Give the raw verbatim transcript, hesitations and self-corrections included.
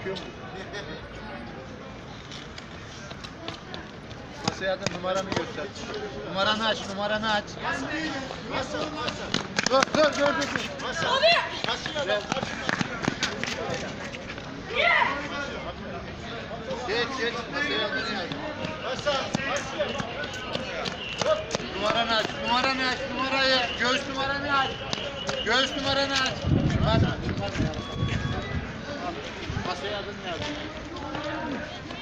Çekiyor mu? Masaya da numaranı göster. Numaranı aç, numaranı aç. Masa, masa. Dur, dur, dur, dur. Masa. Abi. Masaya aç. Geç, geç. Masaya adını yaz. Masa, masa. Numaranı aç, numaranı aç, numarayı. Göğüs numaranı aç. Göğüs numaranı aç. Masa, masa. Masaya adını yaz.